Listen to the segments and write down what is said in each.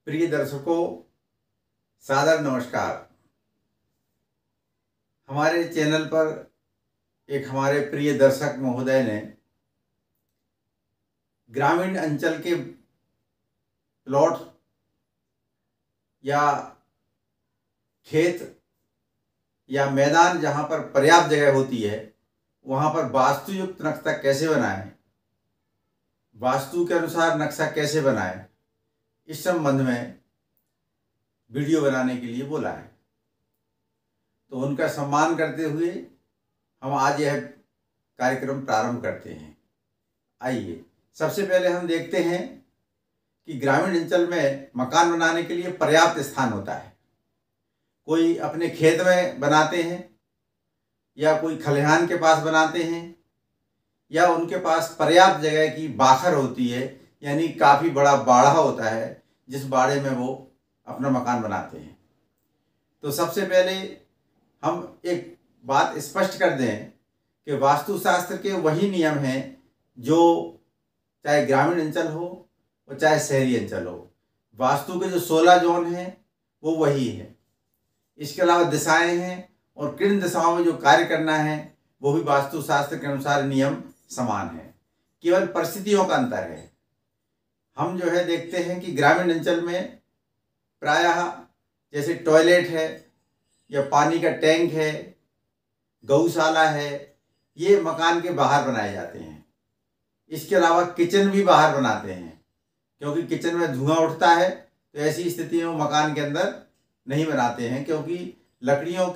प्रिय दर्शकों, सादर नमस्कार। हमारे चैनल पर एक हमारे प्रिय दर्शक महोदय ने ग्रामीण अंचल के प्लॉट या खेत या मैदान जहाँ पर पर्याप्त जगह होती है वहाँ पर वास्तुयुक्त नक्शा कैसे बनाएं, वास्तु के अनुसार नक्शा कैसे बनाएं, इस संबंध में वीडियो बनाने के लिए बोला है। तो उनका सम्मान करते हुए हम आज यह कार्यक्रम प्रारंभ करते हैं। आइए सबसे पहले हम देखते हैं कि ग्रामीण अंचल में मकान बनाने के लिए पर्याप्त स्थान होता है। कोई अपने खेत में बनाते हैं या कोई खलिहान के पास बनाते हैं या उनके पास पर्याप्त जगह की बाखर होती है, यानी काफ़ी बड़ा बाड़ा होता है जिस बाड़े में वो अपना मकान बनाते हैं। तो सबसे पहले हम एक बात स्पष्ट कर दें कि वास्तुशास्त्र के वही नियम हैं जो चाहे ग्रामीण अंचल हो और चाहे शहरी अंचल हो। वास्तु के जो 16 जोन हैं वो वही है। इसके अलावा दिशाएं हैं और किन दिशाओं में जो कार्य करना है वो भी वास्तुशास्त्र के अनुसार नियम समान है, केवल परिस्थितियों का अंतर है। हम जो है देखते हैं कि ग्रामीण अंचल में प्रायः जैसे टॉयलेट है या पानी का टैंक है, गौशाला है, ये मकान के बाहर बनाए जाते हैं। इसके अलावा किचन भी बाहर बनाते हैं, क्योंकि किचन में धुआं उठता है। तो ऐसी स्थिति में मकान के अंदर नहीं बनाते हैं, क्योंकि लकड़ियों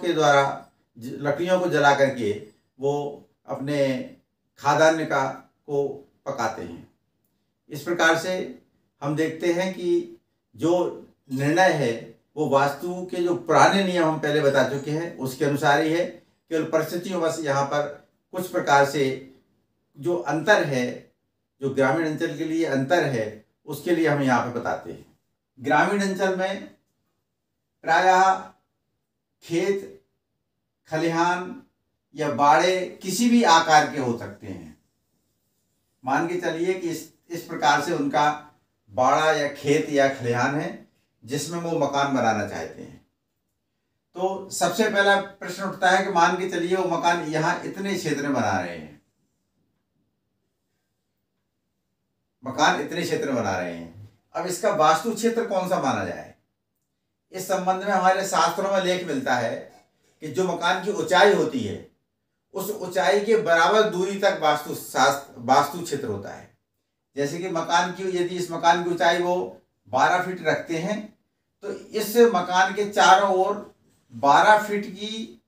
को जला करके वो अपने खाद्यान्न को पकाते हैं। इस प्रकार से हम देखते हैं कि जो निर्णय है वो वास्तु के जो पुराने नियम हम पहले बता चुके हैं उसके अनुसार ही है। केवल परिस्थितियों बस यहाँ पर कुछ प्रकार से जो अंतर है, जो ग्रामीण अंचल के लिए अंतर है, उसके लिए हम यहाँ पे बताते हैं। ग्रामीण अंचल में प्रायः खेत, खलिहान या बाड़े किसी भी आकार के हो सकते हैं। मान के चलिए कि इस प्रकार से उनका बाड़ा या खेत या खलिहान है जिसमें वो मकान बनाना चाहते हैं। तो सबसे पहला प्रश्न उठता है कि मान के चलिए वो मकान यहाँ इतने क्षेत्र में बना रहे हैं, मकान इतने क्षेत्र में बना रहे हैं। अब इसका वास्तु क्षेत्र कौन सा माना जाए, इस संबंध में हमारे शास्त्रों में लेख मिलता है कि जो मकान की ऊंचाई होती है उस ऊंचाई के बराबर दूरी तक वास्तु क्षेत्र होता है। जैसे कि यदि इस मकान की ऊंचाई वो 12 फीट रखते हैं तो इस मकान के चारों ओर 12 फीट की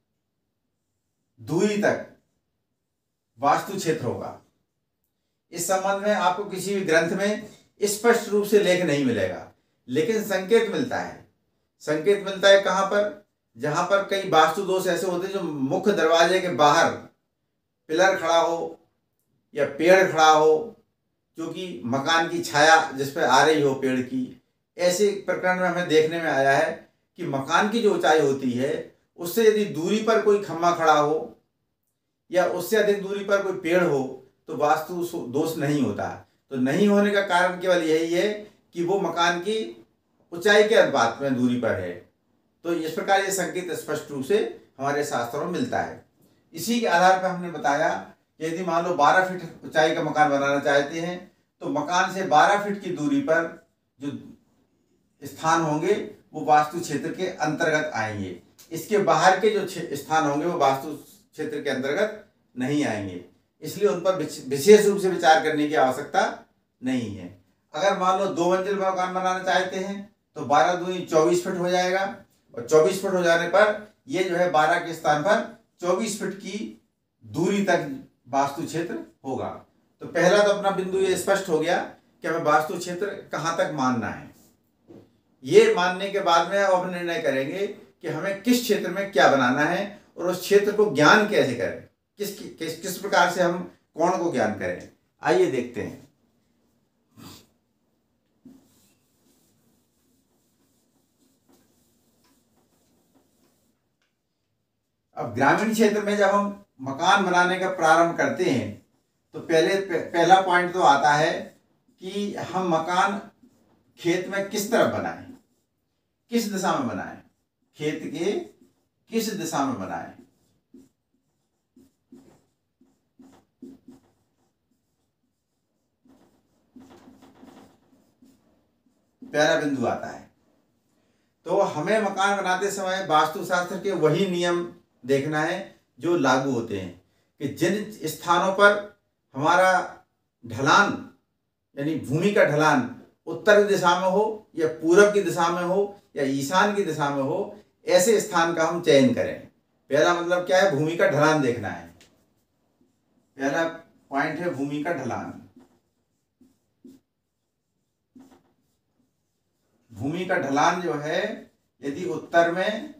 दूरी तक वास्तु क्षेत्र होगा। इस संबंध में आपको किसी भी ग्रंथ में स्पष्ट रूप से लेख नहीं मिलेगा, लेकिन संकेत मिलता है। संकेत मिलता है कहाँ पर? जहां पर कई वास्तु दोष ऐसे होते हैं जो मुख्य दरवाजे के बाहर पिलर खड़ा हो या पेड़ खड़ा हो, क्योंकि मकान की छाया जिस पर आ रही हो पेड़ की। ऐसे प्रकरण में हमें देखने में आया है कि मकान की जो ऊंचाई होती है उससे यदि दूरी पर कोई खम्भा खड़ा हो या उससे अधिक दूरी पर कोई पेड़ हो तो वास्तु दोष नहीं होता। तो नहीं होने का कारण केवल यही है कि वो मकान की ऊंचाई के अनुपात में दूरी पर है। तो इस प्रकार ये संकेत स्पष्ट रूप से हमारे शास्त्रों में मिलता है। इसी के आधार पर हमने बताया कि यदि मान लो 12 फीट ऊंचाई का मकान बनाना चाहते हैं तो मकान से 12 फीट की दूरी पर जो स्थान होंगे वो वास्तु क्षेत्र के अंतर्गत आएंगे। इसके बाहर के जो स्थान होंगे वो वास्तु क्षेत्र के अंतर्गत नहीं आएंगे, इसलिए उन पर विशेष रूप से विचार करने की आवश्यकता नहीं है। अगर मान लो 2 मंजिल मकान बनाना चाहते हैं तो 12 दूनी 24 फीट हो जाएगा, और 24 फीट हो जाने पर ये जो है 12 के स्थान पर 24 फीट की दूरी तक वास्तु क्षेत्र होगा। तो पहला तो अपना बिंदु ये स्पष्ट हो गया कि हमें वास्तु क्षेत्र कहाँ तक मानना है। ये मानने के बाद में अब निर्णय करेंगे कि हमें किस क्षेत्र में क्या बनाना है और उस क्षेत्र को ज्ञान कैसे करें, किस प्रकार से हम कोण को ज्ञान करें। आइए देखते हैं। अब ग्रामीण क्षेत्र में जब हम मकान बनाने का प्रारंभ करते हैं तो पहला पॉइंट तो आता है कि हम मकान खेत में किस तरफ बनाएं। किस दिशा में बनाएं, खेत के किस दिशा में बनाएं। पहला बिंदु आता है। तो हमें मकान बनाते समय वास्तुशास्त्र के वही नियम देखना है जो लागू होते हैं कि जिन स्थानों पर हमारा ढलान यानी भूमि का ढलान उत्तर की दिशा में हो या पूरब की दिशा में हो या ईशान की दिशा में हो, ऐसे स्थान का हम चयन करें। पहला मतलब क्या है, भूमि का ढलान देखना है। पहला पॉइंट है भूमि का ढलान। भूमि का ढलान जो है, यदि उत्तर में,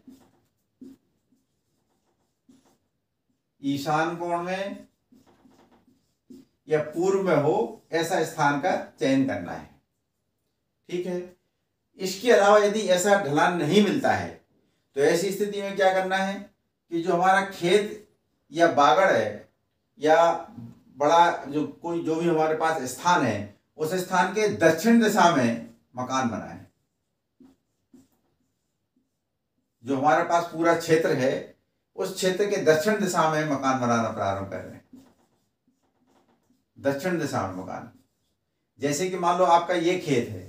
ईशान कोण में या पूर्व में हो, ऐसा स्थान का चयन करना है। ठीक है। इसके अलावा यदि ऐसा ढलान नहीं मिलता है तो ऐसी स्थिति में क्या करना है कि जो हमारा खेत या बागड़ है या बड़ा जो भी हमारे पास स्थान है, उस स्थान के दक्षिण दिशा में मकान बनाएं। जो हमारे पास पूरा क्षेत्र है, उस क्षेत्र के दक्षिण दिशा में मकान बनाना प्रारंभ कर रहे हैं। दक्षिण दिशा में मकान, जैसे कि मान लो आपका ये खेत है,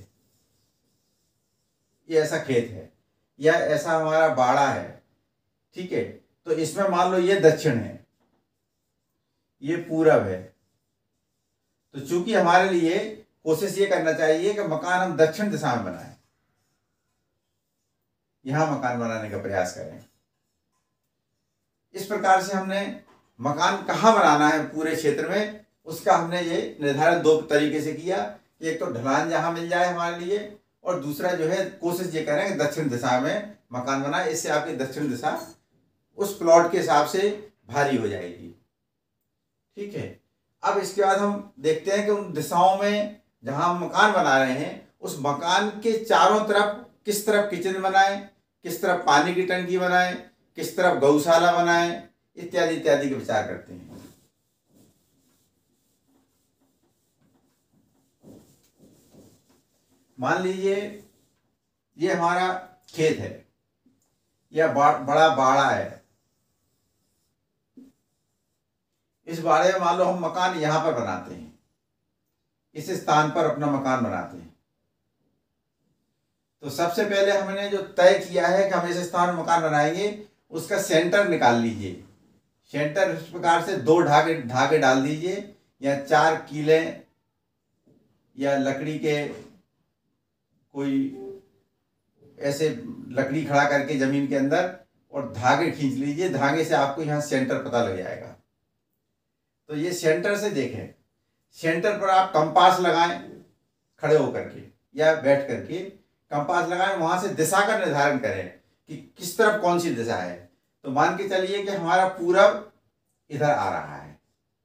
ये ऐसा खेत है या ऐसा हमारा बाड़ा है। ठीक है। तो इसमें मान लो ये दक्षिण है, ये पूरब है। तो चूंकि हमारे लिए कोशिश ये करना चाहिए कि मकान हम दक्षिण दिशा में बनाएं, यहां मकान बनाने का प्रयास करें। इस प्रकार से हमने मकान कहाँ बनाना है पूरे क्षेत्र में, उसका हमने ये निर्धारण दो तरीके से किया। एक तो ढलान जहां मिल जाए हमारे लिए, और दूसरा जो है कोशिश ये करें कि दक्षिण दिशा में मकान बनाए। इससे आपकी दक्षिण दिशा उस प्लॉट के हिसाब से भारी हो जाएगी। ठीक है। अब इसके बाद हम देखते हैं कि उन दिशाओं में जहां हम मकान बना रहे हैं, उस मकान के चारों तरफ किस तरफ किचन बनाएं, किस तरफ पानी की टंकी बनाएं, किस तरफ गौशाला बनाएं, इत्यादि इत्यादि के विचार करते हैं। मान लीजिए ये हमारा खेत है या बड़ा बाड़ा है। इस बाड़े में मान लो हम मकान यहां पर बनाते हैं, इस स्थान पर अपना मकान बनाते हैं। तो सबसे पहले हमने जो तय किया है कि हम इस स्थान में मकान बनाएंगे, उसका सेंटर निकाल लीजिए। सेंटर इस प्रकार से दो धागे डाल दीजिए, या 4 कीले या लकड़ी के कोई ऐसे लकड़ी खड़ा करके जमीन के अंदर, और धागे खींच लीजिए। धागे से आपको यहाँ सेंटर पता लग जाएगा। तो ये सेंटर से देखें, सेंटर पर आप कंपास लगाएं, खड़े होकर के या बैठ करके कंपास लगाएं। वहां से दिशा का निर्धारण करें कि किस तरफ कौन सी दिशा है। तो मान के चलिए कि हमारा पूरब इधर आ रहा है।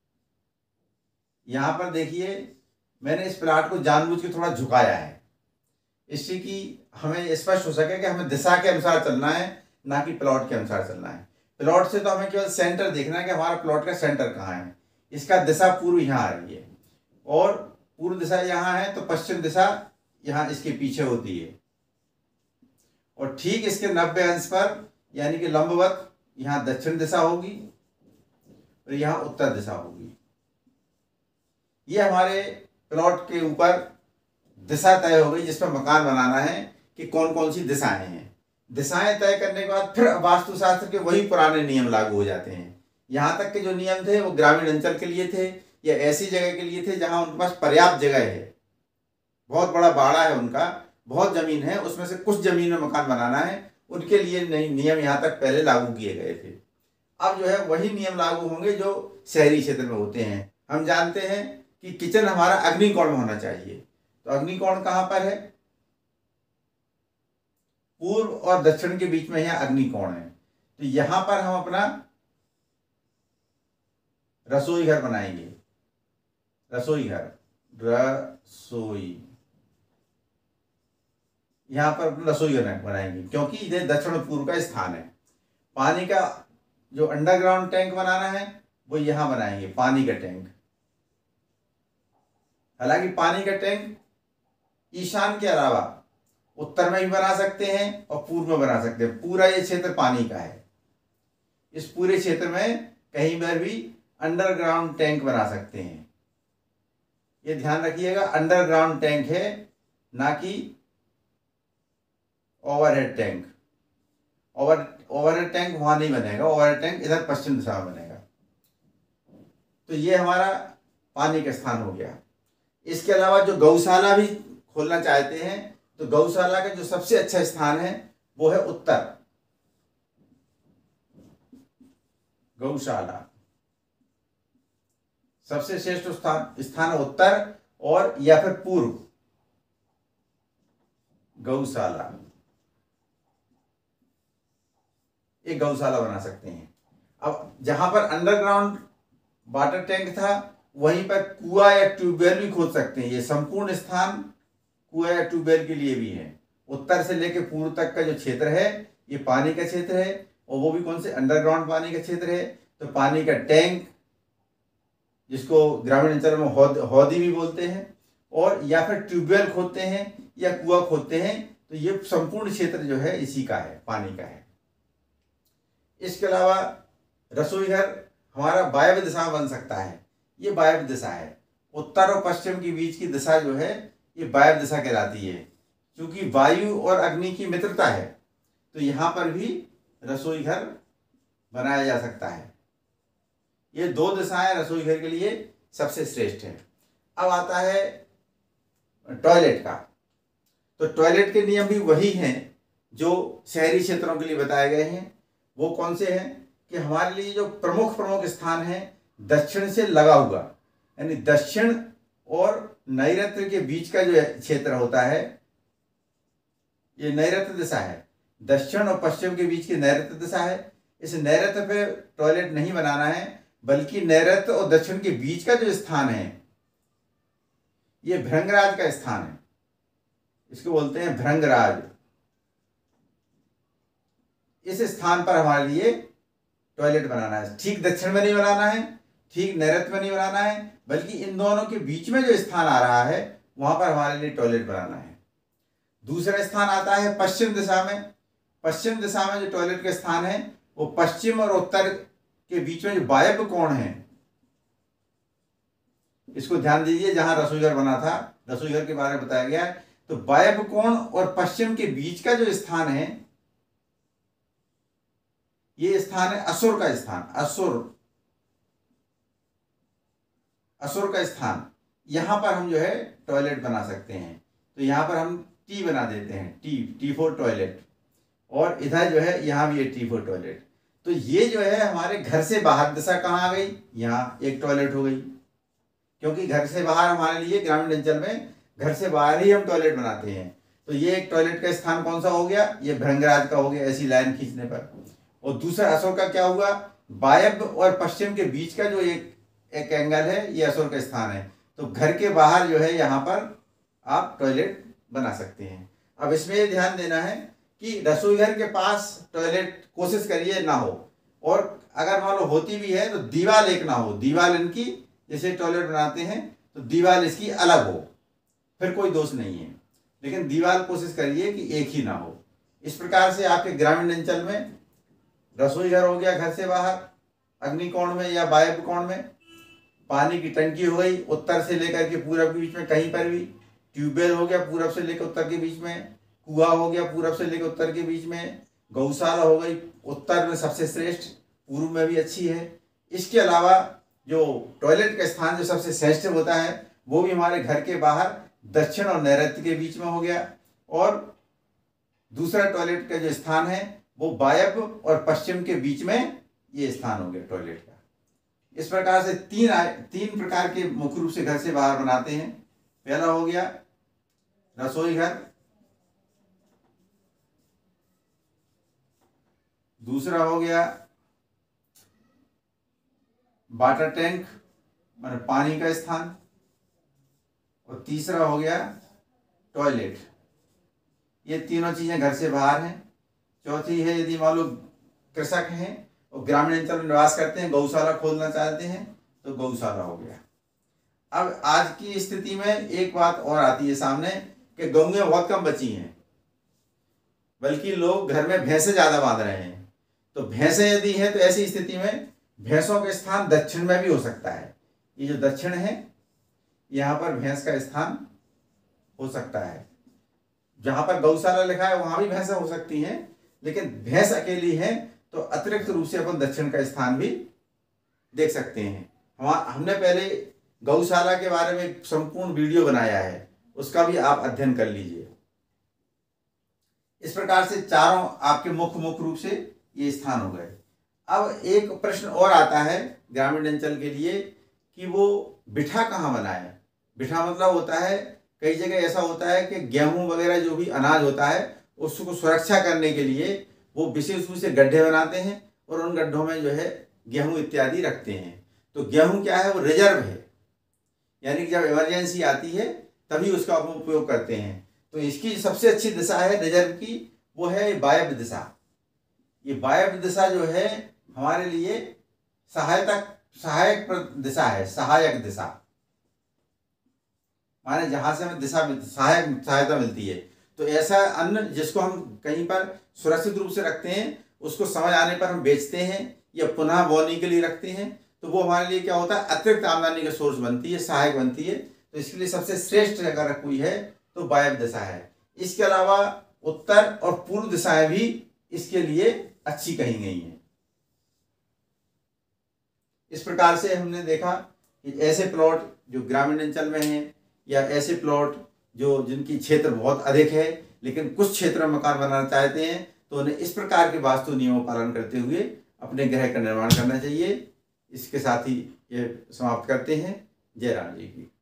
यहां पर देखिए, मैंने इस प्लाट को जानबूझ के थोड़ा झुकाया है, इससे कि हमें स्पष्ट हो सके कि हमें दिशा के अनुसार चलना है, ना कि प्लॉट के अनुसार चलना है। प्लॉट से तो हमें केवल सेंटर देखना है कि हमारा प्लॉट का सेंटर कहाँ है। इसका दिशा पूर्व यहाँ आ रही है, और पूर्व दिशा यहाँ है, तो पश्चिम दिशा यहाँ इसके पीछे होती है। और ठीक इसके 90 अंश पर यानी कि लंबवत यहाँ दक्षिण दिशा होगी और यहाँ उत्तर दिशा होगी। ये हमारे प्लॉट के ऊपर दिशा तय हो गई जिसमें मकान बनाना है कि कौन कौन सी दिशाएं हैं। दिशाएं तय करने के बाद फिर वास्तुशास्त्र के वही पुराने नियम लागू हो जाते हैं। यहाँ तक के जो नियम थे वो ग्रामीण अंचल के लिए थे या ऐसी जगह के लिए थे जहाँ उनके पास पर्याप्त जगह है, बहुत बड़ा बाड़ा है उनका, बहुत जमीन है, उसमें से कुछ जमीन में मकान बनाना है, उनके लिए नियम यहाँ तक पहले लागू किए गए थे। अब जो है वही नियम लागू होंगे जो शहरी क्षेत्र में होते हैं। हम जानते हैं कि किचन हमारा अग्निकोण में होना चाहिए। तो अग्निकोण कहाँ पर है? पूर्व और दक्षिण के बीच में यहाँ अग्निकोण है। तो यहां पर हम अपना रसोई घर बनाएंगे। रसोई यहां पर अपना रसोई घर बनाएंगे, क्योंकि इधर दक्षिण और पूर्व का स्थान है। पानी का जो अंडरग्राउंड टैंक बनाना है वो यहां बनाएंगे, पानी का टैंक। हालांकि पानी का टैंक ईशान के अलावा उत्तर में भी बना सकते हैं और पूर्व में बना सकते हैं। पूरा ये क्षेत्र पानी का है। इस पूरे क्षेत्र में कहीं पर भी अंडरग्राउंड टैंक बना सकते हैं। ये ध्यान रखिएगा, अंडरग्राउंड टैंक है, ना कि ओवरहेड टैंक। ओवरहेड टैंक वहां नहीं बनेगा, ओवरहेड टैंक इधर पश्चिम दिशा में बनेगा। तो ये हमारा पानी का स्थान हो गया। इसके अलावा जो गौशाला भी खोलना चाहते हैं तो गौशाला का जो सबसे अच्छा स्थान है वो है उत्तर। गौशाला सबसे श्रेष्ठ स्थान उत्तर और या फिर पूर्व। गौशाला, एक गौशाला बना सकते हैं। अब जहां पर अंडरग्राउंड वाटर टैंक था वहीं पर कुआं या ट्यूबवेल भी खोद सकते हैं। ये संपूर्ण स्थान कुआं या ट्यूबवेल के लिए भी है। उत्तर से लेकर पूर्व तक का जो क्षेत्र है ये पानी का क्षेत्र है, और वो भी कौन से, अंडरग्राउंड पानी का क्षेत्र है। तो पानी का टैंक, जिसको ग्रामीण अंचल में हौदी भी बोलते हैं, और या फिर ट्यूबवेल खोदते हैं या कुआं खोदते हैं, तो ये संपूर्ण क्षेत्र जो है इसी का है, पानी का है। इसके अलावा रसोई घर हमारा वायव्य दिशा में बन सकता है। ये वायव्य दिशा है। उत्तर और पश्चिम के बीच की दिशा जो है ये वायव्य दिशा कहलाती है। क्योंकि वायु और अग्नि की मित्रता है तो यहाँ पर भी रसोई घर बनाया जा सकता है। ये दो दिशाएं रसोई घर के लिए सबसे श्रेष्ठ है। अब आता है टॉयलेट का। तो टॉयलेट के नियम भी वही हैं जो शहरी क्षेत्रों के लिए बताए गए हैं। वो कौन से हैं कि हमारे लिए जो प्रमुख स्थान है दक्षिण से लगा हुआ, यानी दक्षिण और नैऋत्य के बीच का जो क्षेत्र होता है ये नैऋत्य दिशा है। दक्षिण और पश्चिम के बीच की नैऋत्य दिशा है। इस नैऋत्य पे टॉयलेट नहीं बनाना है, बल्कि नैऋत्य और दक्षिण के बीच का जो स्थान है ये भृंगराज का स्थान है। इसको बोलते हैं भृंगराज। इस स्थान पर हमारे लिए टॉयलेट बनाना है। ठीक दक्षिण में नहीं बनाना है, ठीक नैऋत्य में नहीं बनाना है, बल्कि इन दोनों के बीच में जो स्थान आ रहा है वहां पर हमारे लिए टॉयलेट बनाना है। दूसरा स्थान आता है पश्चिम दिशा में। पश्चिम दिशा में जो टॉयलेट का स्थान है वो पश्चिम और उत्तर के बीच में जो वायव्य कोण है, इसको ध्यान दीजिए। जहां रसोई घर बना था, रसोई घर के बारे में बताया गया है, तो वायव्य कोण और पश्चिम के बीच का जो स्थान है ये स्थान है असुर का स्थान। असुर का स्थान। यहां पर हम जो है टॉयलेट बना सकते हैं। तो यहां पर हम टी बना देते हैं, टी फॉर टॉयलेट, और इधर जो है यहां भी है टी फॉर टॉयलेट। तो ये जो है हमारे घर से बाहर दिशा कहाँ आ गई, यहाँ एक टॉयलेट हो गई। क्योंकि घर से बाहर हमारे लिए ग्रामीण अंचल में घर से बाहर ही हम टॉयलेट बनाते हैं। तो ये एक टॉयलेट का स्थान कौन सा हो गया, ये भृंगराज का हो गया ऐसी लाइन खींचने पर। और दूसरा असुर का क्या हुआ, वायव्य और पश्चिम के बीच का जो एक एंगल है ये असुर का स्थान है। तो घर के बाहर जो है यहाँ पर आप टॉयलेट बना सकते हैं। अब इसमें ये ध्यान देना है कि रसोई घर के पास टॉयलेट कोशिश करिए ना हो, और अगर मान लो होती भी है तो दीवार एक ना हो। दीवार इनकी जैसे टॉयलेट बनाते हैं तो दीवार इसकी अलग हो, फिर कोई दोष नहीं है, लेकिन दीवार कोशिश करिए कि एक ही ना हो। इस प्रकार से आपके ग्रामीण अंचल में रसोई घर हो गया घर से बाहर अग्निकोण में या वायव्य कोण में, पानी की टंकी हो गई उत्तर से लेकर के पूरब के बीच में कहीं पर भी, ट्यूबवेल हो गया पूरब से लेकर उत्तर के बीच में, कुआं हो गया पूरब से लेकर उत्तर के बीच में, गौशाला हो गई उत्तर में सबसे श्रेष्ठ, पूर्व में भी अच्छी है। इसके अलावा जो टॉयलेट का स्थान जो सबसे श्रेष्ठ होता है वो भी हमारे घर के बाहर दक्षिण और नैऋत्य के बीच में हो गया, और दूसरा टॉयलेट का जो स्थान है वो वायव्य और पश्चिम के बीच में ये स्थान हो गया टॉयलेट का। इस प्रकार से तीन प्रकार के मुख्य रूप से घर से बाहर बनाते हैं। पहला हो गया रसोई घर, दूसरा हो गया वाटर टैंक माने पानी का स्थान, और तीसरा हो गया टॉयलेट। ये तीनों चीजें घर से बाहर हैं। चौथी है यदि मान लो कृषक हैं और ग्रामीण अंचल में निवास करते हैं, गौशाला खोलना चाहते हैं तो गौशाला हो गया। अब आज की स्थिति में एक बात और आती है सामने कि गौएं बहुत कम बची हैं। बल्कि लोग घर में भैंसे ज़्यादा बांध रहे हैं। तो भैंसें यदि हैं तो ऐसी स्थिति में भैंसों के स्थान दक्षिण में भी हो सकता है। ये जो दक्षिण है, यहाँ पर भैंस का स्थान हो सकता है। जहाँ पर गौशाला लिखा है वहाँ भी भैंसें हो सकती हैं, लेकिन भैंस अकेली है तो अतिरिक्त रूप से अपन दक्षिण का स्थान भी देख सकते हैं। हमने पहले गौशाला के बारे में एक संपूर्ण वीडियो बनाया है, उसका भी आप अध्ययन कर लीजिए। इस प्रकार से चारों आपके मुख्य रूप से ये स्थान हो गए। अब एक प्रश्न और आता है ग्रामीण अंचल के लिए कि वो बिठा कहाँ बनाए। बिठा मतलब होता है, कई जगह ऐसा होता है कि गेहूं वगैरह जो भी अनाज होता है उसको सुरक्षा करने के लिए वो विशेष रूप से गड्ढे बनाते हैं और उन गड्ढों में जो है गेहूं इत्यादि रखते हैं। तो गेहूं क्या है, वो रिजर्व है, यानी कि जब इमरजेंसी आती है तभी उसका उपयोग करते हैं। तो इसकी सबसे अच्छी दिशा है रिजर्व की, वो है वायव्य दिशा। ये वायव्य दिशा जो है हमारे लिए सहायक दिशा है, सहायक दिशा माने जहां से हमें दिशा सहायता मिलती है। तो ऐसा अन्न जिसको हम कहीं पर सुरक्षित रूप से रखते हैं, उसको समय आने पर हम बेचते हैं या पुनः बोनी के लिए रखते हैं, तो वो हमारे लिए क्या होता है, अतिरिक्त आमदनी का सोर्स बनती है, सहायक बनती है। तो इसके लिए सबसे श्रेष्ठ अगर कोई है तो वायव्य दिशा है। इसके अलावा उत्तर और पूर्व दिशाएं भी इसके लिए अच्छी कही गई हैं। इस प्रकार से हमने देखा कि ऐसे प्लॉट जो ग्रामीण अंचल में हैं या ऐसे प्लॉट जो जिनकी क्षेत्र बहुत अधिक है लेकिन कुछ क्षेत्र में मकान बनाना चाहते हैं, तो उन्हें इस प्रकार के वास्तु नियमों का पालन करते हुए अपने गृह का निर्माण करना चाहिए। इसके साथ ही ये समाप्त करते हैं। जय राम जी की।